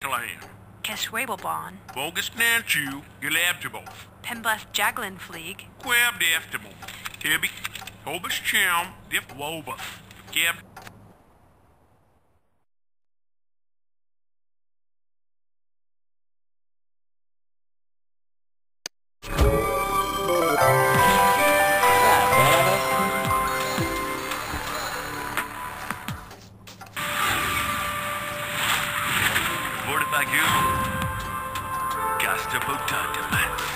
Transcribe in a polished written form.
Clan. Keshwabelbon. Bogus Nanchu, Gelabtable. Pemblef Jaglin Fleeg. Quab Deftable. Tibby. Hobus Cham, Dip Wobus. Gab. What if I go? Gasta Potata.